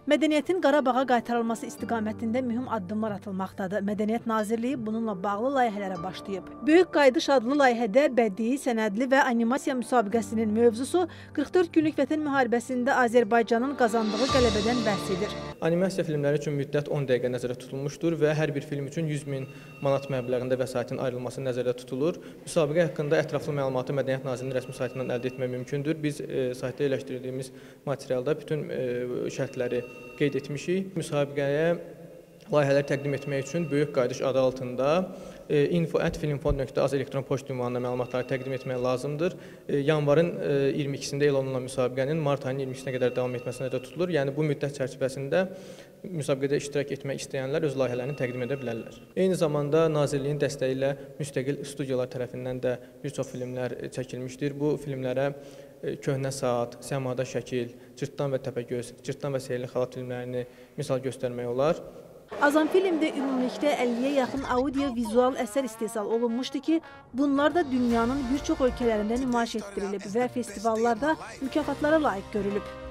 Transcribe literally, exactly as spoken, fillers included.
Mədəniyyətin Qarabağa qaytarılması istiqamətində mühüm addımlar atılmaqdadır. Mədəniyyət Nazirliyi bununla bağlı layihələrə başlayıb. Böyük Qayıdış adlı layihədə bədii, sənədli və animasiya müsabiqəsinin mövzusu qırx dörd günlük Vətən müharibəsində Azərbaycanın qazandığı qələbədən bəhs edir. Animasiya filmləri üçün müddət on dəqiqə nəzərdə tutulmuşdur və hər bir film üçün yüz min manat məbləğində vəsaitin ayrılması nəzərdə tutulur. Müsabiqə haqqında ətraflı məlumatı Mədəniyyət Nazirliyinin rəsmi saytından əldə etmək mümkündür. Biz e, saytda yerləşdirdiyimiz materialda bütün e, şərtləri qeyd etmişik. Müsabiqəyə layihələr təqdim etmək üçün Böyük Qayıdış adı altında info at filmfond nöqtə az elektron poçt ünvanına məlumatları təqdim etmək lazımdır. Yanvarın iyirmi ikisində elan olunan müsabiqənin mart ayının iyirmi ikisinə qədər davam etməsi nəzərdə tutulur. Yəni bu müddət çərçivəsində müsabiqədə iştirak etmək istəyənlər öz layihələrini təqdim edə bilərlər. Eyni zamanda Nazirliyin dəstəyi ilə müstəqil studiyalar tərəfindən də bir çox filmlər çəkilmişdir. Bu filmlərə Köhnə Saat, Səmada Şəkil, Cırtdan və Təpəgöz, Cırtdan və Sehirli Xalat filmlərini misal göstərmək olar. Azam filmdə ümumilikdə əlliyə yaxın audio-vizual əsər istehsal olunmuşdu ki, bunlar da dünyanın bir çox ölkələrində nümayiş etdirilib və festivallarda mükafatlara layiq görülüb.